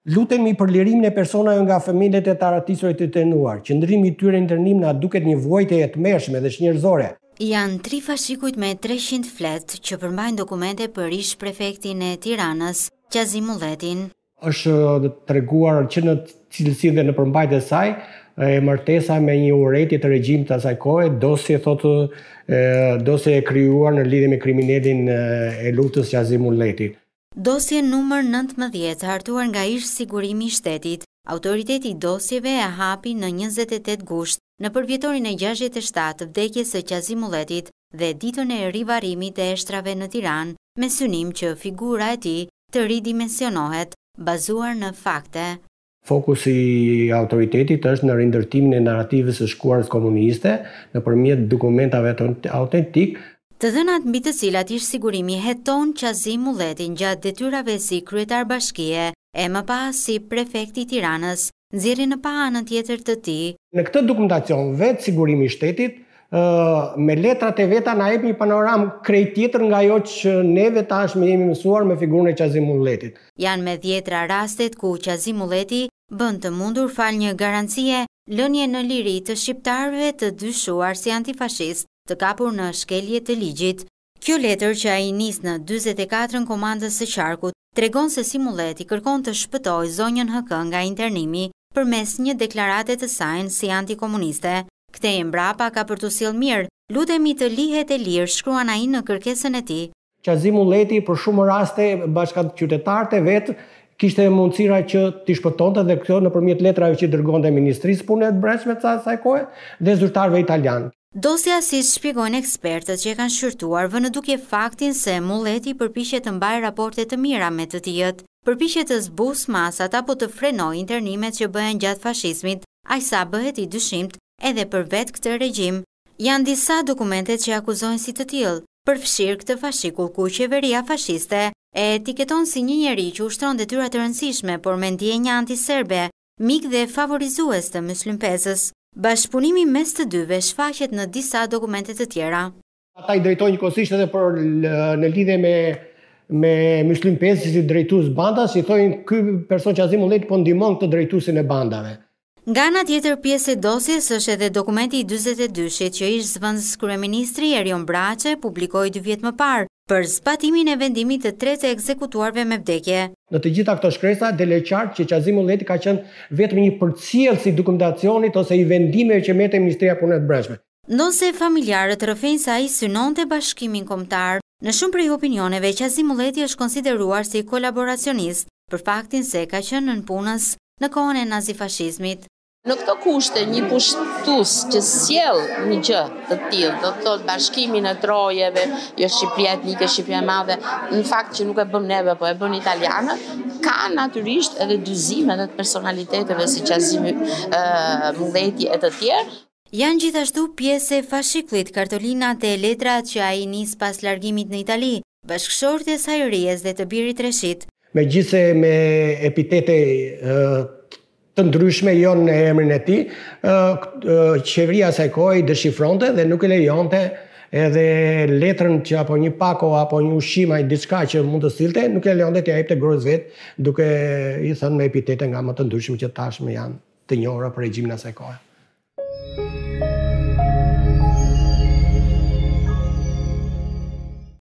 Lutemi për lirimin e personave nga familjet e taratisurve të detenuar. Qëndrimi i tyre në internim na duket një vojtje e tmerrshme dhe njerëzore. Janë 3 fashikujt me 300 flet që përmbajnë dokumente për ish prefektin e Tiranës, Qazim Mulletin. Është treguar që në cilësinë dhe në përmbajtjen e saj martesa me një urrëtie të regjimit të asaj kohe, dosje e krijuar në lidhje me kriminalin e luftës Qazim Mulleti. Dosje numër 19 hartuar nga ish sigurimi i shtetit. Autoriteti i dosjeve e hapi në 28 gusht në përvjetorin e 67 të vdekjes së Qazim Mulletit dhe ditën e rivarimit e eshtrave në Tiranë, me synim që figura e tij të ridimensionohet, bazuar në fakte. Fokusi i autoritetit është në rindërtimin e narrativës së shkuarës komuniste nëpërmjet dokumentave autentik. Të dhënat mbi të cilat ish sigurimi heton Qazim Mulletin gjatë detyrave si kryetar bashkie e më pas si prefekti i Tiranës, nxjerrin në pa anën tjetër të tij. Në këtë dokumentacion vetë sigurimi i shtetit me letrat e veta na jep një panoramë krejt tjetër nga ajo që neve tashmë jemi mësuar me figurën e Qazim Mulletit. Janë me 10 rastet ku Qazim Mulleti bën të mundur fal një garancie lënje në liri të shqiptarëve të dyshuar si antifashist, të kapur në shkelje të ligjit. Kjo letër që ai nis në 44 komandës së qarkut tregon se si Mulleti kërkon të shpëtojë zonjën HK nga internimi përmes një deklarate të saj si antikomuniste. Ktheje mbrapa ka për të sjellë mirë, lutemi të lihet e lirë, shkruan ai në kërkesën e tij. Qazim Mulleti për shumë raste bashkat qytetarët e vet kishte mundësira që t'i shpëtonte dhe kjo nëpërmjet letrave që dërgonte Ministrisë Punëve të Brendshme të asaj kohe dhe zyrtarëve italianë. Dosja, si shpjegojnë ekspertët që e kanë shqyrtuar, vë në dukje faktin se Mulleti përpiqet të mbajë raporte të mira me të tijët, përpiqet të zbusë masat apo të frenojë internimet që bëhen gjatë fashizmit, aq sa bëhet i dyshimt edhe për vetë këtë regjim. Janë disa dokumentet që akuzojnë si të tillë, përfshirë këtë fashikull ku qeveria fashiste e etiketon si një njeri që ushtron detyra të rëndësishme, por me ndjenja antiserbe, mik dhe favorizues të myslimpezës. Bashkëpunimi mes të dyve shfaqet në disa dokumente të tjera. Ata i drejtojnë njëkohësisht edhe në lidhje me myslimpezë si drejtues bandas, i thonë ky person Qazim Mulleti po ndihmon këtë drejtuesin e bandave. Nga ana tjetër, pjesë e dosjes është edhe dokumenti i 42-shit që ish zëvendës kryeministri Erion Braçe publikoi 2 vjet më parë për zbatimin e vendimit të 3 të ekzekutuarve me vdekje. Në të gjitha këto shkresa del qartë që Qazim Mulleti ka qenë vetëm një përcjellës i dokumentacionit ose i vendimeve që merrte Ministria e Punëve të Brendshme. Ndonse familjarët rrëfejnë se ai synonte bashkimin kombëtar, në shumë prej opinioneve Qazim Mulleti është konsideruar si kolaboracionist për faktin se ka qenë nën punës në kohën e nazifashizmit. Në këto kushte një pushtues që sjell një gjë të tillë, do të thotë bashkimin e trojeve, jo Shqipëria etnike, Shqipëria e madhe, në fakt që nuk e bëm neve, po e bën italianët, ka natyrisht edhe dyzimet e personaliteteve si Qazim Mulleti e të tjerë. Janë gjithashtu pjesë e fashikullit kartolinat e letrat që ai nis pas largimit në Itali, bashkëshorët e saj rijes dhe të birit Reshit. Megjithëse me epitete të ndryshme jo në emrin e tij, qeveria e saj kohe i deshifronte dhe nuk e lejonte edhe letrën që apo një pako apo një ushqim ai diçka që mund të sillte, nuk e lejonte t'ia jepte gruas vet, duke i thënë me epitete nga më të ndryshme që tashmë janë të njohura për regjimin e asaj kohe.